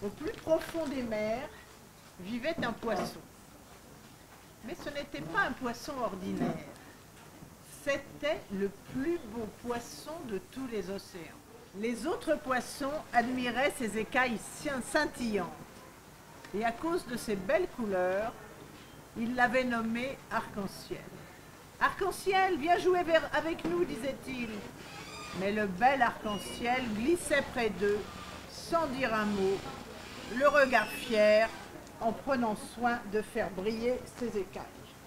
Au plus profond des mers vivait un poisson. Mais ce n'était pas un poisson ordinaire. C'était le plus beau poisson de tous les océans. Les autres poissons admiraient ses écailles scintillantes. Et à cause de ses belles couleurs, ils l'avaient nommé Arc-en-Ciel. Arc-en-Ciel, viens jouer avec nous, disait-il. Mais le bel arc-en-ciel glissait près d'eux, sans dire un mot, le regard fier, en prenant soin de faire briller ses écailles.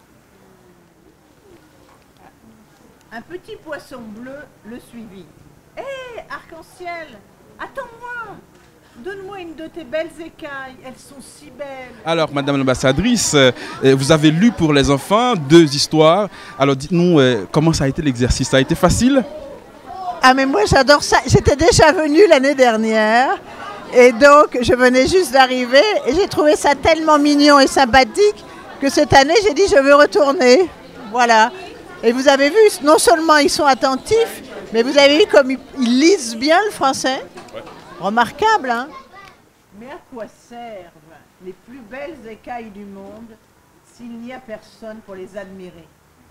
Un petit poisson bleu le suivit. « Hé, arc-en-ciel, attends-moi! Donne-moi une de tes belles écailles, elles sont si belles. » Alors, Madame l'ambassadrice, vous avez lu pour les enfants 2 histoires. Alors, dites-nous, comment ça a été l'exercice? Ça a été facile? Ah, mais moi, j'adore ça. J'étais déjà venue l'année dernière. Et donc, je venais juste d'arriver. Et j'ai trouvé ça tellement mignon et sympathique que cette année, j'ai dit, je veux retourner. Voilà. Et vous avez vu, non seulement ils sont attentifs, mais vous avez vu comme ils lisent bien le français. Ouais. Remarquable, hein? Mais à quoi servent les plus belles écailles du monde s'il n'y a personne pour les admirer?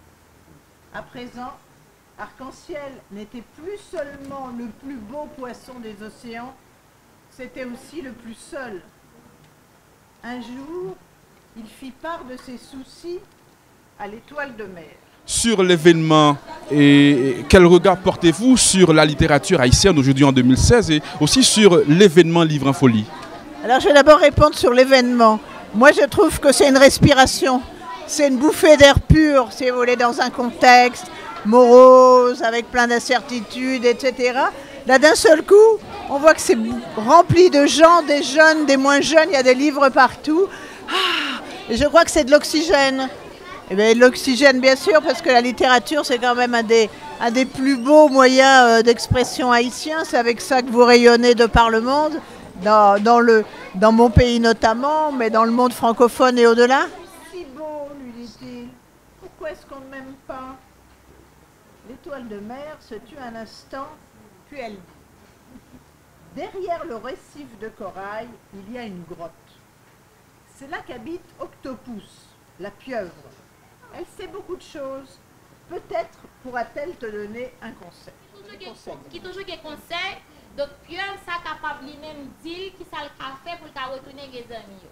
À présent, Arc-en-Ciel n'était plus seulement le plus beau poisson des océans, c'était aussi le plus seul. Un jour, il fit part de ses soucis à l'étoile de mer. Sur l'événement, et quel regard portez-vous sur la littérature haïtienne aujourd'hui en 2016 et aussi sur l'événement Livre en Folie? Alors je vais d'abord répondre sur l'événement. Moi je trouve que c'est une respiration, c'est une bouffée d'air pur, si vous voulez, dans un contexte morose, avec plein d'incertitudes, etc. Là d'un seul coup, on voit que c'est rempli de gens, des jeunes, des moins jeunes, il y a des livres partout. Et je crois que c'est de l'oxygène. Eh bien, l'oxygène, bien sûr, parce que la littérature, c'est quand même un des plus beaux moyens d'expression haïtien. C'est avec ça que vous rayonnez de par le monde, dans mon pays notamment, mais dans le monde francophone et au-delà. Si beau, lui dit-il. Pourquoi est-ce qu'on ne m'aime pas? L'étoile de mer se tut un instant, puis elle dit: derrière le récif de corail, il y a une grotte. C'est là qu'habite Octopus, la pieuvre. Elle sait beaucoup de choses. Peut-être pourra-t-elle te donner un conseil. Qui toujours des conseils. Donc, pieuvre, ça capable lui-même dire qui ça le fait pour le retourner les amis.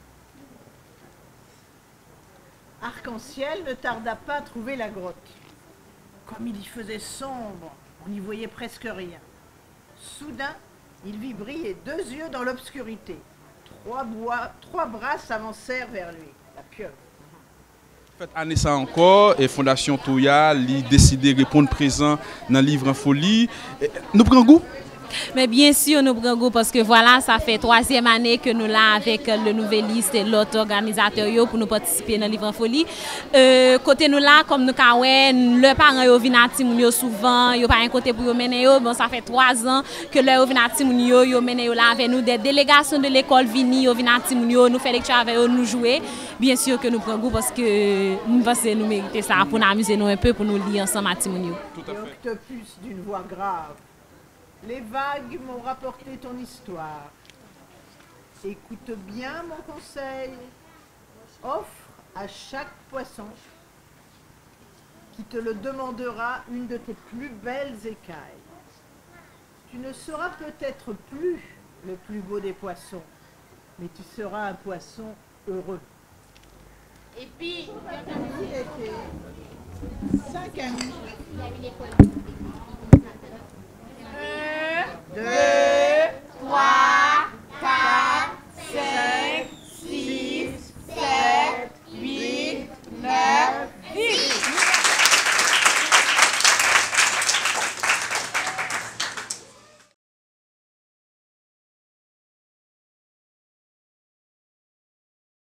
Arc-en-Ciel ne tarda pas à trouver la grotte. Comme il y faisait sombre, on n'y voyait presque rien. Soudain, il vit briller 2 yeux dans l'obscurité. 3 bras s'avancèrent vers lui, la pieuvre. Année ça encore, et Fondation Toya a décidé de répondre présent dans le Livre en Folie. Nous prenons goût? Mais bien sûr, nous prenons goût parce que voilà, ça fait 3e année que nous là avec le Nouvelliste et l'autre organisateur pour nous participer dans le Livre en Folie. Côté nous là, comme nous avons le parent yo vient à Timounio souvent, yo pas un côté pour yo mener yo. Bon, ça fait 3 ans que le vient à Timounio, yo mener yo là avec nous des délégations de l'école vini, yo vient à Timounio, nous fait lecture avec eux, nous jouer. Bien sûr que nous prenons goût parce que nous pensons nous mériter ça pour nous amuser nous un peu, pour nous lire ensemble à Timounio. Octopus d'une voix grave. Les vagues m'ont rapporté ton histoire. Écoute bien mon conseil. Offre à chaque poisson qui te le demandera une de tes plus belles écailles. Tu ne seras peut-être plus le plus beau des poissons, mais tu seras un poisson heureux. Et puis, il était 5 amis. 2